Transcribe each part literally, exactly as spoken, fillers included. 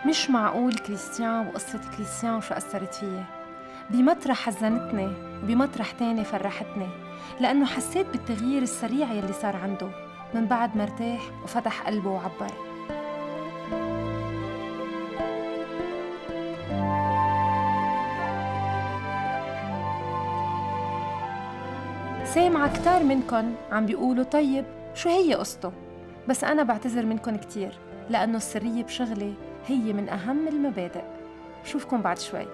مش معقول كريستيان وقصة كريستيان وشو أثرت فيي. بمطرح حزنتني وبمطرح تاني فرحتني، لأنه حسيت بالتغيير السريع يلي صار عنده من بعد ما ارتاح وفتح قلبه وعبر. سامعة كتار منكن عم بيقولوا طيب شو هي قصته، بس أنا بعتذر منكن كتير لأنه السرية بشغلي هي من أهم المبادئ. شوفكن بعد شوي.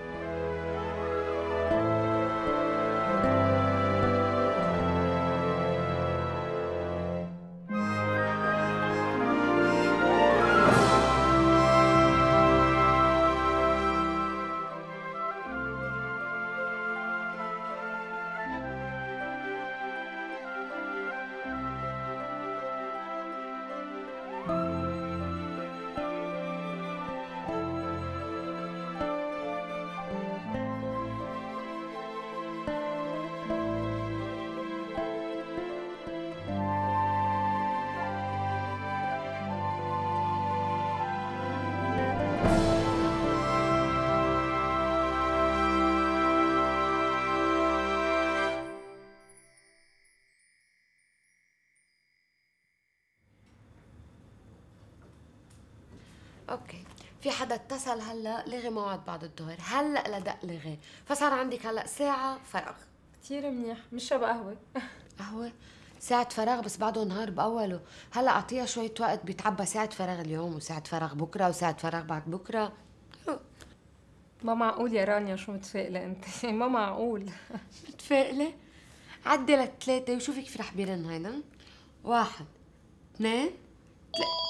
اوكي، في حدا اتصل هلا لغي موعد بعد الظهر، هلا لدق لغي، فصار عندك هلا ساعة فراغ. كتير منيح، مشرب قهوة. قهوة؟ ساعة فراغ بس بعده نهار بأوله، هلا أعطيها شوية وقت بيتعبى ساعة فراغ اليوم وساعة فراغ بكرة وساعة فراغ بعد بكرة. ما معقول يا رانيا، شو متفائلة انت؟ ما معقول. متفائلة؟ عدي لثلاثة وشوفي كيف رح بيرن هيدا. واحد اثنين ثلاثة.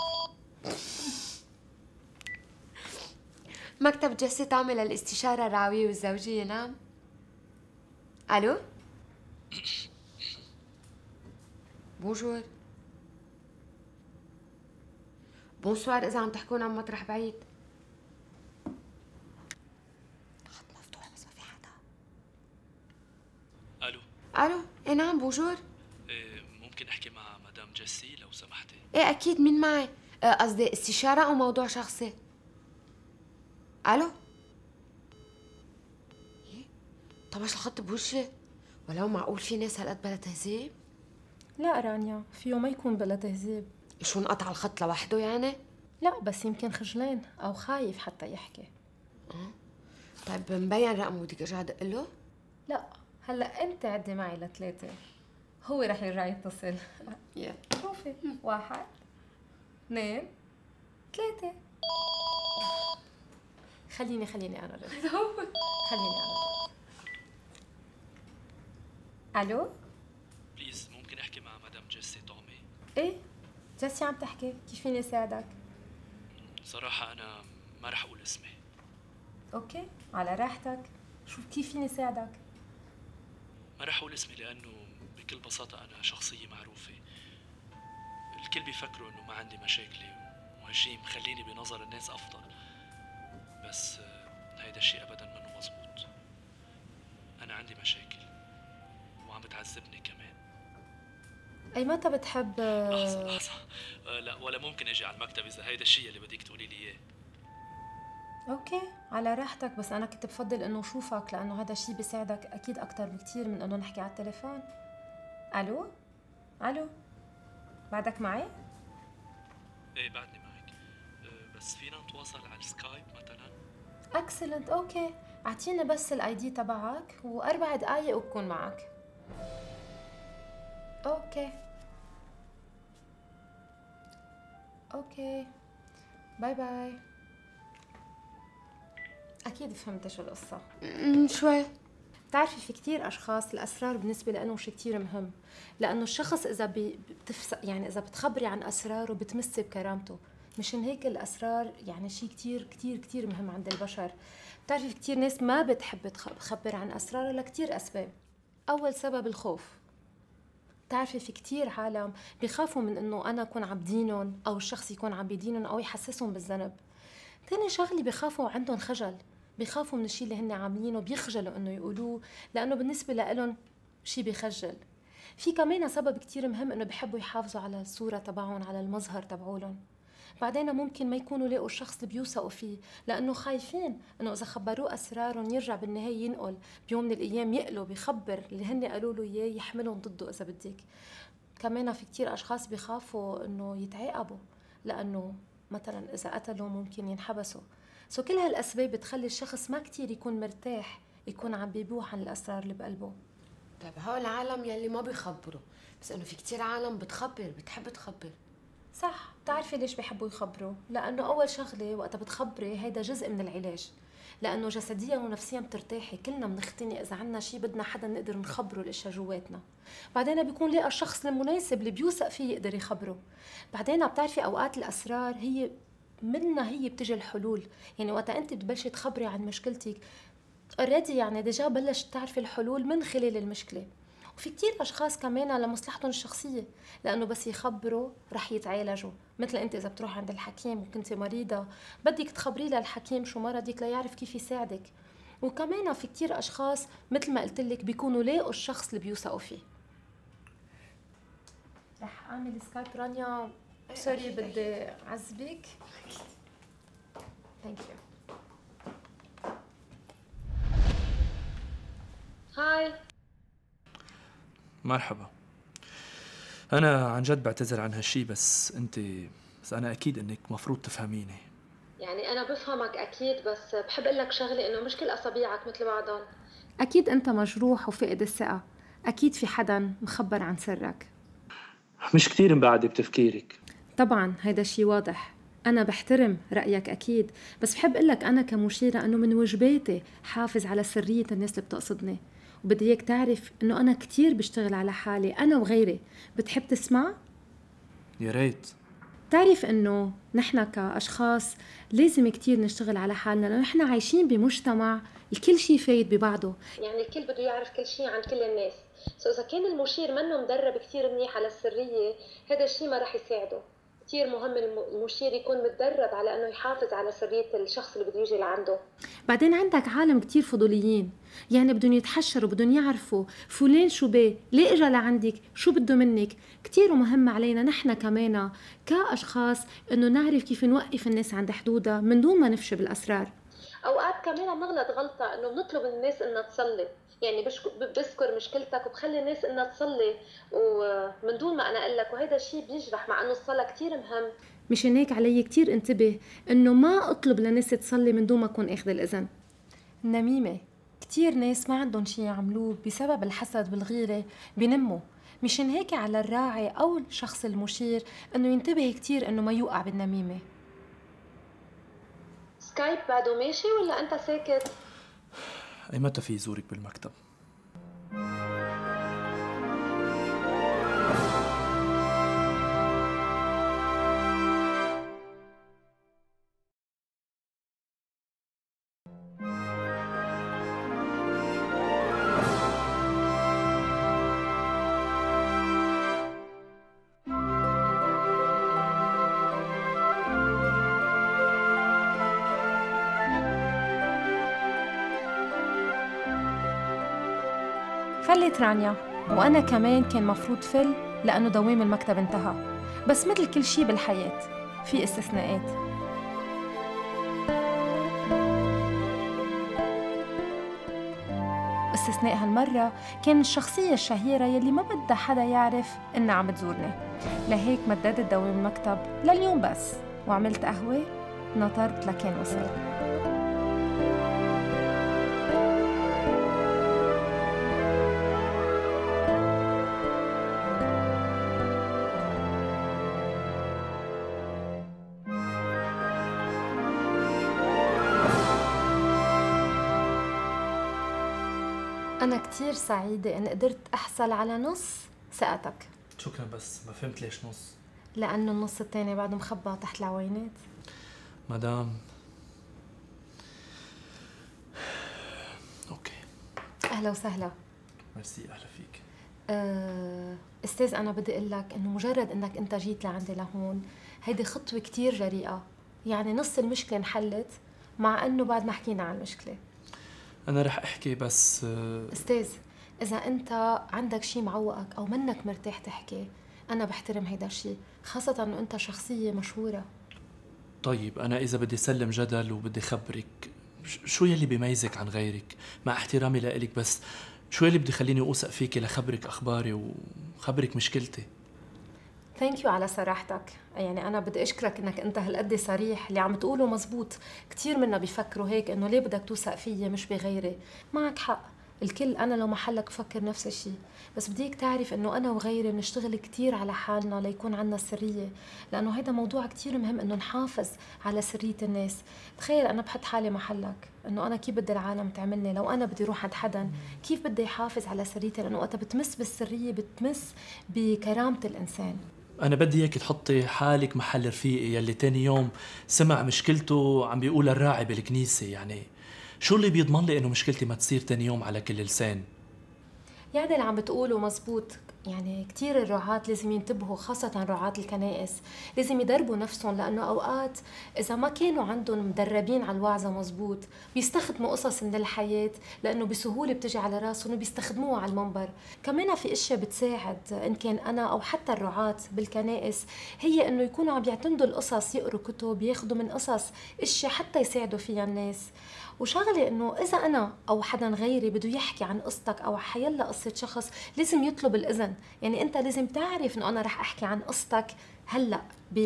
مكتب جسي تعمل الاستشارة الرعوية والزوجية، نعم؟ ألو؟ بونجور. بونسوار إذا عم تحكون عن مطرح بعيد. خط مفتوح بس ما في حدا. الو. الو، ايه نعم بونجور. إيه ممكن احكي مع مدام جيسي لو سمحتي؟ ايه اكيد، مين معي؟ آه، قصدي استشارة او موضوع شخصي. الو. إيه؟ طب ايش الخط بوجهي؟ ولو معقول في ناس هالقد بلا تهذيب؟ لا رانيا، فيه ما يكون بلا تهذيب. شو انقطع الخط لوحده يعني؟ لا بس يمكن خجلان او خايف حتى يحكي. اه طيب مبين رقمه، بدك ارجع ادق له؟ لا هلا انت عدي معي لثلاثة، هو رح يرجع يتصل. يلا شوفي، واحد اثنين ثلاثة. خليني خليني انا رد. خليني انا رد. الو. بليز ممكن احكي مع مدام جيسي تومي؟ ايه جاسي عم تحكي، كيف فيني ساعدك؟ صراحة انا ما رح اقول اسمي. اوكي على راحتك، شوف كيف فيني ساعدك. ما رح اقول اسمي لانه بكل بساطة انا شخصية معروفة، الكل بيفكروا انه ما عندي مشاكلي وهالشي مخليني بنظر الناس افضل، بس آه، هيدا الشيء ابدا منه مزبوط. انا عندي مشاكل وعم بتعذبني كمان. اي متى بتحب؟ لحظة لحظة، آه، لا ولا ممكن اجي على المكتب اذا هيدا الشيء اللي بدك تقولي لي اياه. اوكي على راحتك، بس انا كنت بفضل انه اشوفك لانه هذا الشيء بيساعدك اكيد اكثر بكثير من انه نحكي على التليفون. الو. الو بعدك معي؟ ايه بعدني معك، آه، بس فينا نتواصل على السكايب مثلا؟ اكسلنت، اوكي اعطيني بس الاي دي تبعك واربع دقايق وبكون معك. اوكي اوكي باي باي. اكيد فهمت شو القصه. أمم، شوي. بتعرفي في كتير اشخاص الاسرار بالنسبه لهم شيء كتير مهم، لانه الشخص اذا بي- بتفس يعني اذا بتخبري عن اسراره بتمسي بكرامته. مشان هيك الاسرار يعني شيء كتير كتير كتير مهم عند البشر. بتعرفي في كتير ناس ما بتحب تخ- تخبر عن اسرارها لكتير اسباب. اول سبب الخوف. بتعرفي في كتير عالم بيخافوا من انه انا اكون عم بدينهم او الشخص يكون عم بدينهم او يحسسهم بالذنب. تاني شغلة بيخافوا عندهم خجل، بيخافوا من الشيء اللي هن عاملينه، بيخجلوا انه يقولوه لانه بالنسبة لهم شيء بيخجل. في كمان سبب كتير مهم انه بيحبوا يحافظوا على الصورة تبعهم، على المظهر تبعولن. بعدين ممكن ما يكونوا لاقوا الشخص اللي بيوثقوا فيه، لانه خايفين انه اذا خبروه اسرارهم يرجع بالنهايه ينقل بيوم من الايام، يقلب يخبر اللي هن قالوا له اياه يحملهم ضده اذا بدك. كمان في كتير اشخاص بيخافوا انه يتعاقبوا، لانه مثلا اذا قتلوا ممكن ينحبسوا. سو كل هالاسباب بتخلي الشخص ما كتير يكون مرتاح يكون عم بيبوح عن الاسرار اللي بقلبه. طيب هول العالم يلي ما بيخبروا، بس انه في كتير عالم بتخبر، بتحب تخبر. صح. بتعرفي ليش بيحبوا يخبروا؟ لانه اول شغله وقتها بتخبري هيدا جزء من العلاج، لانه جسديا ونفسيا بترتاحي. كلنا بنختني اذا عنا شيء بدنا حدا نقدر نخبره الاشياء جواتنا. بعدين بيكون لقى الشخص المناسب اللي بيوثق فيه يقدر يخبره. بعدين بتعرفي اوقات الاسرار هي منها هي بتجي الحلول. يعني وقتها انت بتبلشي تخبري عن مشكلتك اوريدي، يعني ديجا بلشت تعرفي الحلول من خلال المشكله. وفي كتير اشخاص كمان لمصلحتهم الشخصيه، لانه بس يخبروا رح يتعالجوا. مثل انت اذا بتروح عند الحكيم وكنتي مريضه بدك تخبري للحكيم شو مرضك ليعرف كيف يساعدك. وكمان في كتير اشخاص مثل ما قلت لك بيكونوا لاقوا الشخص اللي بيوثقوا فيه. رح اعمل سكايب رانيا، سوري بدي اعذبك. ثانك يو. هاي. مرحبا. أنا عن جد بعتذر عن هالشي، بس أنت بس أنا أكيد إنك مفروض تفهميني. يعني أنا بفهمك أكيد، بس بحب أقول لك شغلة، إنه مش كل أصابيعك مثل بعضهم. أكيد أنت مجروح وفقد الثقة، أكيد في حدا مخبر عن سرك. مش كتير مبعدة بتفكيرك. طبعا هيدا شي واضح. أنا بحترم رأيك أكيد، بس بحب أقول لك أنا كمشيرة إنه من واجباتي حافظ على سرية الناس اللي بتقصدني، وبدي اياك تعرف إنه أنا كتير بشتغل على حالي أنا وغيري. بتحب تسمع؟ يا ريت. تعرف إنه نحن كأشخاص لازم كتير نشتغل على حالنا، لأنه نحن عايشين بمجتمع الكل شيء فايت ببعضه. يعني الكل بده يعرف كل شيء عن كل الناس. سو إذا كان المشير منه مدرب كتير منيح على السرية، هذا الشيء ما رح يساعده. كتير مهم المشير يكون متدرب على انه يحافظ على سرية الشخص اللي بده يجي لعنده. بعدين عندك عالم كتير فضوليين، يعني بدهم يتحشروا، بدهم يعرفوا فلان شو بيه، ليه اجى لعندك، شو بده منك. كتير مهم علينا نحن كمان كاشخاص انه نعرف كيف نوقف الناس عند حدودها من دون ما نفشي بالاسرار. اوقات كمان بنغلط غلطه انه بنطلب من الناس انها تصلي، يعني بذكر مشكلتك وبخلي الناس انها تصلي ومن دون ما انا اقول لك، وهذا الشيء بيجرح، مع انه الصلاه كثير مهم. مشان هيك علي كثير انتبه انه ما اطلب للناس تصلي من دون ما اكون اخذ الاذن. النميمه كثير ناس ما عندهم شيء يعملوه بسبب الحسد والغيره بنموا. مشان هيك على الراعي او الشخص المشير انه ينتبه كثير انه ما يوقع بالنميمه. سكايب بعده ماشي ولا انت ساكت؟ اي متى في زورك بالمكتب؟ فلت رانيا، وأنا كمان كان مفروض فل لأنه دوام المكتب انتهى، بس مثل كل شي بالحياة في استثناءات. استثناء هالمرة كان الشخصية الشهيرة يلي ما بدها حدا يعرف إنها عم تزورني، لهيك مددت دوام المكتب لليوم بس، وعملت قهوة نطرت لكان وصل. أنا كتير سعيدة إن قدرت أحصل على نص ثقتك. شكرا، بس ما فهمت ليش نص؟ لأنه النص التاني بعده مخبى تحت العوينات. مدام أوكي. أهلا وسهلا. ميرسي، أهلا فيك. أه أستاذ، أنا بدي أقول لك إنه مجرد إنك أنت جيت لعندي لهون هيدي خطوة كتير جريئة، يعني نص المشكلة انحلت مع إنه بعد ما حكينا عن المشكلة. أنا رح أحكي بس أستاذ، إذا أنت عندك شي معوقك أو منك مرتاح تحكي، أنا بحترم هيدا الشي، خاصة إنه أنت شخصية مشهورة. طيب أنا إذا بدي سلم جدل وبدي خبرك، ش- شو يلي بيميزك عن غيرك؟ مع احترامي لإلك، بس شو يلي بدي خليني أوثق فيكي لخبرك أخباري وخبرك مشكلتي؟ ثانك يو على صراحتك. يعني أنا بدي أشكرك إنك أنت هالقد صريح. اللي عم تقوله مزبوط. كتير منا بيفكروا هيك، إنه ليه بدك توثق فيي مش بغيري. معك حق، الكل أنا لو محلك بفكر نفس الشيء، بس بديك تعرف إنه أنا وغيري بنشتغل كتير على حالنا ليكون عنا سرية، لأنه هيدا موضوع كتير مهم إنه نحافظ على سرية الناس. تخيل أنا بحط حالي محلك، إنه أنا كيف بدي العالم تعملني لو أنا بدي روح عند حدا، كيف بدي يحافظ على سريتي، لأنه وقت بتمس بالسرية بتمس بكرامة الإنسان. أنا بدي إياك تحطي حالك محل رفيقي يلي تاني يوم سمع مشكلته عم بيقولها الراعي بالكنيسة. يعني شو اللي بيضمن لي إنه مشكلتي ما تصير تاني يوم على كل لسان؟ يعني اللي عم بتقوله مزبوط. يعني كتير الرعاة لازم ينتبهوا، خاصة رعاة الكنائس لازم يدربوا نفسهم، لأنه أوقات إذا ما كانوا عندهم مدربين على الوعظة مزبوط بيستخدموا قصص من الحياة، لأنه بسهولة بتجي على راسهم وبيستخدموها على المنبر. كمان في أشياء بتساعد إن كان أنا أو حتى الرعاة بالكنائس، هي إنه يكونوا عم يعتمدوا القصص، يقروا كتب، ياخدوا من قصص أشياء حتى يساعدوا فيها الناس. وشغله انه اذا انا او حدا غيري بده يحكي عن قصتك او حيلا قصه شخص، لازم يطلب الاذن. يعني انت لازم تعرف انه انا رح احكي عن قصتك هلا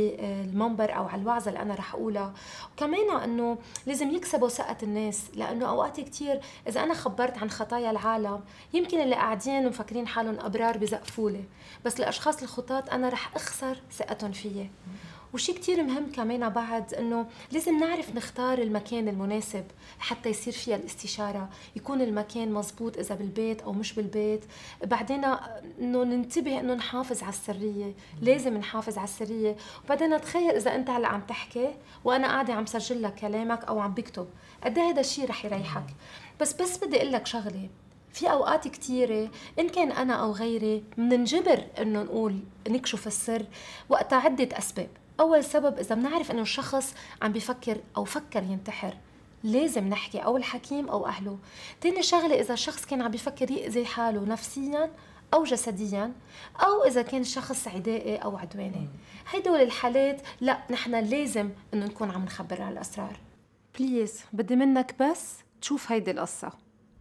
بالمنبر او على الوعظه اللي انا رح اقولها. وكمان انه لازم يكسبوا ثقه الناس، لانه اوقات كثير اذا انا خبرت عن خطايا العالم، يمكن اللي قاعدين ومفكرين حالهم ابرار بزقفولي، بس الاشخاص الخطاة انا رح اخسر ثقتهم فيي. وشي كتير مهم كمان بعد، انه لازم نعرف نختار المكان المناسب حتى يصير فيها الاستشارة، يكون المكان مزبوط اذا بالبيت او مش بالبيت. بعدين انه ننتبه انه نحافظ على السرية، لازم نحافظ على السرية. وبعدين تخيل اذا انت هلا عم تحكي وانا قاعدة عم سجل لك كلامك او عم بكتب، قد ايه هذا الشيء رح يريحك. بس بس بدي اقول لك شغلة، في اوقات كثيره ان كان انا او غيري بننجبر انه نقول نكشف السر وقتها عده اسباب. اول سبب اذا بنعرف انه الشخص عم بيفكر او فكر ينتحر، لازم نحكي او الحكيم او اهله. تاني شغله اذا الشخص كان عم بيفكر يأذي حاله نفسيا او جسديا، او اذا كان شخص عدائي او عدواني. هيدول الحالات لا، نحن لازم انه نكون عم نخبر عن الاسرار. بليز بدي منك بس تشوف هيدي القصه.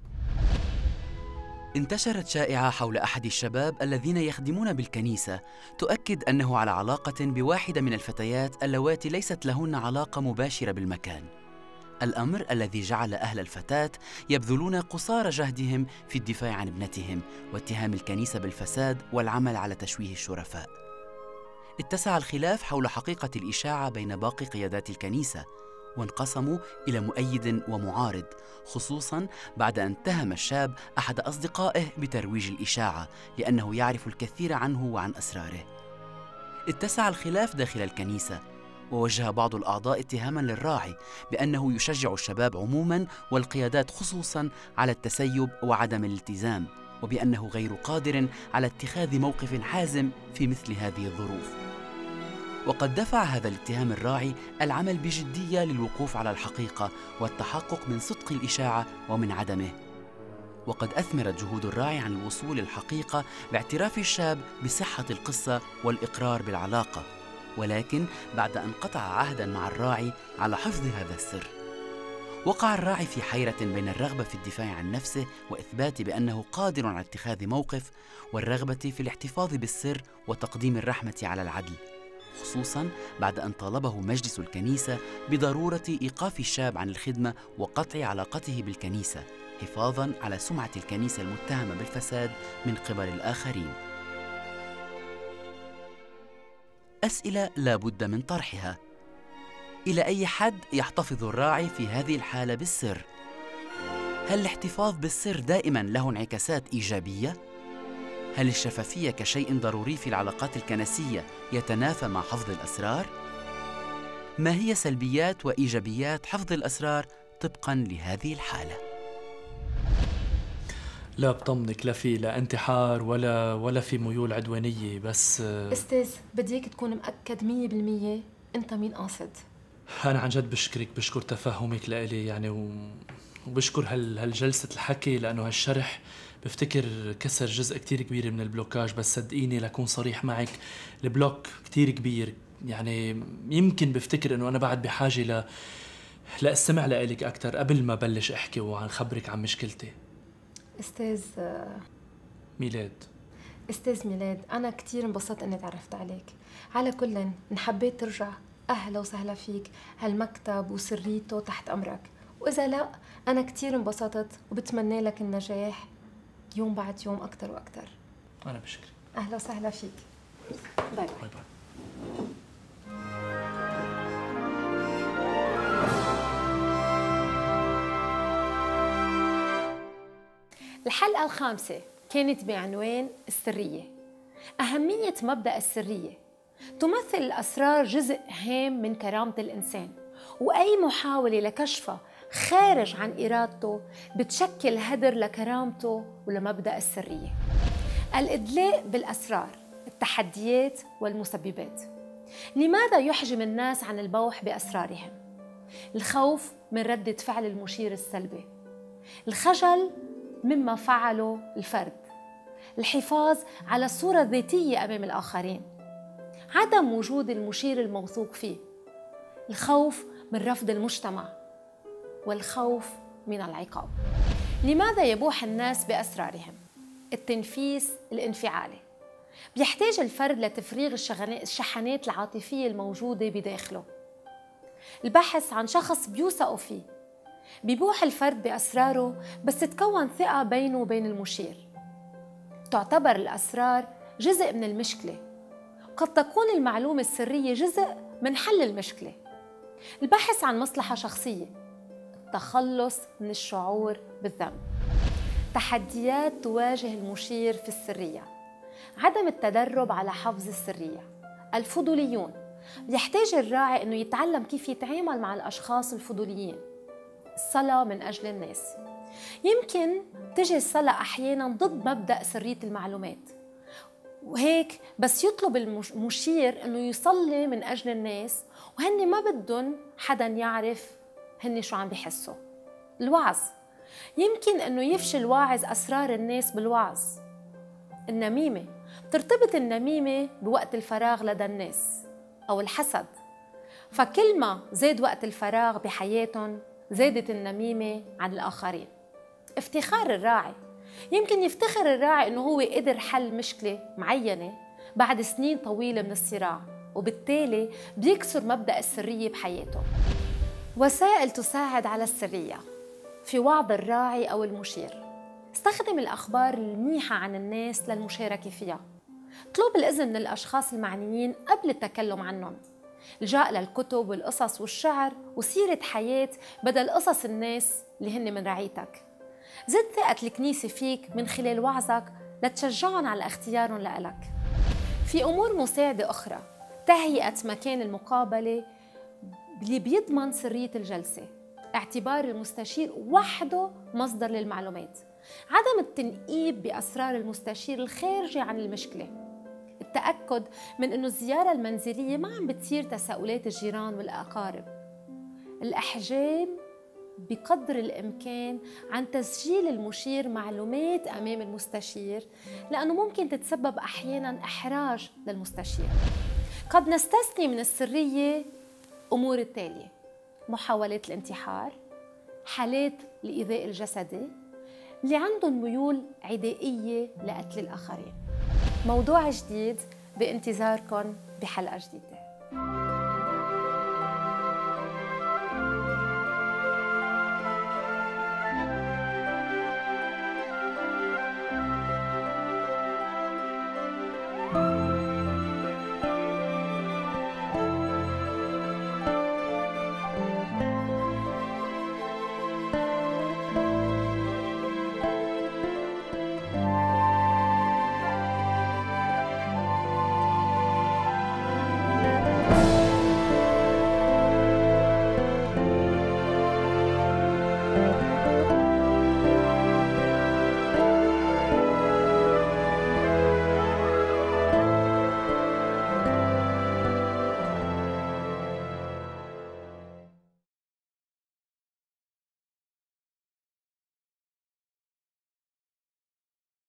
انتشرت شائعة حول أحد الشباب الذين يخدمون بالكنيسة تؤكد أنه على علاقة بواحدة من الفتيات اللواتي ليست لهن علاقة مباشرة بالمكان. الأمر الذي جعل أهل الفتاة يبذلون قصارى جهدهم في الدفاع عن ابنتهم واتهام الكنيسة بالفساد والعمل على تشويه الشرفاء. اتسع الخلاف حول حقيقة الإشاعة بين باقي قيادات الكنيسة، وانقسموا إلى مؤيد ومعارض، خصوصاً بعد أن اتهم الشاب أحد أصدقائه بترويج الإشاعة لأنه يعرف الكثير عنه وعن أسراره. اتسع الخلاف داخل الكنيسة، ووجه بعض الأعضاء اتهاماً للراعي بأنه يشجع الشباب عموماً والقيادات خصوصاً على التسيب وعدم الالتزام، وبأنه غير قادر على اتخاذ موقف حازم في مثل هذه الظروف. وقد دفع هذا الاتهام الراعي العمل بجدية للوقوف على الحقيقة والتحقق من صدق الإشاعة ومن عدمه. وقد أثمرت جهود الراعي عن الوصول للحقيقة باعتراف الشاب بصحة القصة والإقرار بالعلاقة، ولكن بعد أن قطع عهداً مع الراعي على حفظ هذا السر. وقع الراعي في حيرة بين الرغبة في الدفاع عن نفسه وإثبات بأنه قادر على اتخاذ موقف، والرغبة في الاحتفاظ بالسر وتقديم الرحمة على العدل، خصوصاً بعد أن طالبه مجلس الكنيسة بضرورة إيقاف الشاب عن الخدمة وقطع علاقته بالكنيسة، حفاظاً على سمعة الكنيسة المتهمة بالفساد من قبل الآخرين. أسئلة لا بد من طرحها. إلى أي حد يحتفظ الراعي في هذه الحالة بالسر؟ هل الاحتفاظ بالسر دائماً له انعكاسات إيجابية؟ هل الشفافية كشيء ضروري في العلاقات الكنسية يتنافى مع حفظ الأسرار؟ ما هي سلبيات وإيجابيات حفظ الأسرار طبقاً لهذه الحالة؟ لا بطمنك، لا في لا انتحار ولا ولا في ميول عدوانية، بس استاذ بديك تكون مأكد مية بالمية انت مين قاصد. أنا عن جد بشكرك، بشكر تفهمك لإلي يعني، وبشكر هال هالجلسة الحكي، لأنه هالشرح بفتكر كسر جزء كتير كبير من البلوكاج. بس صدقيني لأكون صريح معك، البلوك كتير كبير، يعني يمكن بفتكر انه انا بعد بحاجه ل لاستمع لإلك اكثر قبل ما بلش احكي وعن خبرك عن مشكلتي. استاذ ميلاد. استاذ ميلاد، انا كثير انبسطت اني تعرفت عليك. على كل ان حبيت ترجع اهلا وسهلا فيك، هالمكتب وسريته تحت امرك، واذا لا انا كثير انبسطت وبتمنى لك النجاح يوم بعد يوم اكثر واكثر. انا بشكرك. اهلا وسهلا فيك. باي باي, باي, باي. الحلقة الخامسة كانت بعنوان السرية. أهمية مبدأ السرية. تمثل الأسرار جزء هام من كرامة الإنسان، وأي محاولة لكشفها خارج عن إرادته بتشكل هدر لكرامته ولمبدأ السرية. الإدلاء بالأسرار، التحديات والمسببات. لماذا يحجم الناس عن البوح بأسرارهم؟ الخوف من ردة فعل المشير السلبي، الخجل مما فعله الفرد، الحفاظ على الصورة الذاتية أمام الآخرين، عدم وجود المشير الموثوق فيه، الخوف من رفض المجتمع، والخوف من العقاب. لماذا يبوح الناس بأسرارهم؟ التنفيس الانفعالي. بيحتاج الفرد لتفريغ الشحنات العاطفية الموجودة بداخله. البحث عن شخص بيوثقوا فيه. بيبوح الفرد بأسراره بس تتكون ثقة بينه وبين المشير. تعتبر الأسرار جزء من المشكلة. قد تكون المعلومة السرية جزء من حل المشكلة. البحث عن مصلحة شخصية. التخلص من الشعور بالذنب. تحديات تواجه المشير في السرية. عدم التدرب على حفظ السرية. الفضوليون. يحتاج الراعي أنه يتعلم كيف يتعامل مع الأشخاص الفضوليين. الصلاة من أجل الناس. يمكن تجي الصلاة أحياناً ضد مبدأ سرية المعلومات، وهيك بس يطلب المشير أنه يصلي من أجل الناس وهن ما بدهم حدا يعرف هن شو عم بيحسوا. الوعظ. يمكن أنه يفشل واعظ أسرار الناس بالوعظ. النميمة. ترتبط النميمة بوقت الفراغ لدى الناس أو الحسد، فكل ما زاد وقت الفراغ بحياتهم زادت النميمة عن الآخرين. افتخار الراعي. يمكن يفتخر الراعي أنه هو قدر حل مشكلة معينة بعد سنين طويلة من الصراع، وبالتالي بيكسر مبدأ السرية بحياته. وسائل تساعد على السرية في وعظ الراعي أو المشير. استخدم الأخبار المنيحة عن الناس للمشاركة فيها. اطلب الإذن من الأشخاص المعنيين قبل التكلم عنهم. الجاء للكتب والقصص والشعر وسيرة حياة بدل قصص الناس اللي هن من رعيتك. زد ثقة الكنيسة فيك من خلال وعظك لتشجعهم على اختيارهم لإلك. في أمور مساعدة أخرى. تهيئة مكان المقابلة اللي بيضمن سرية الجلسة. اعتبار المستشير وحده مصدر للمعلومات. عدم التنقيب بأسرار المستشير الخارجة عن المشكلة. التأكد من أنه الزيارة المنزلية ما عم بتصير تساؤلات الجيران والأقارب. الإحجام بقدر الإمكان عن تسجيل المشير معلومات أمام المستشير، لأنه ممكن تتسبب أحياناً إحراج للمستشير. قد نستثني من السرية أمور التالية: محاولات الانتحار، حالات الإيذاء الجسدي، اللي عندهم ميول عدائية لقتل الآخرين. موضوع جديد بانتظاركم بحلقة جديدة.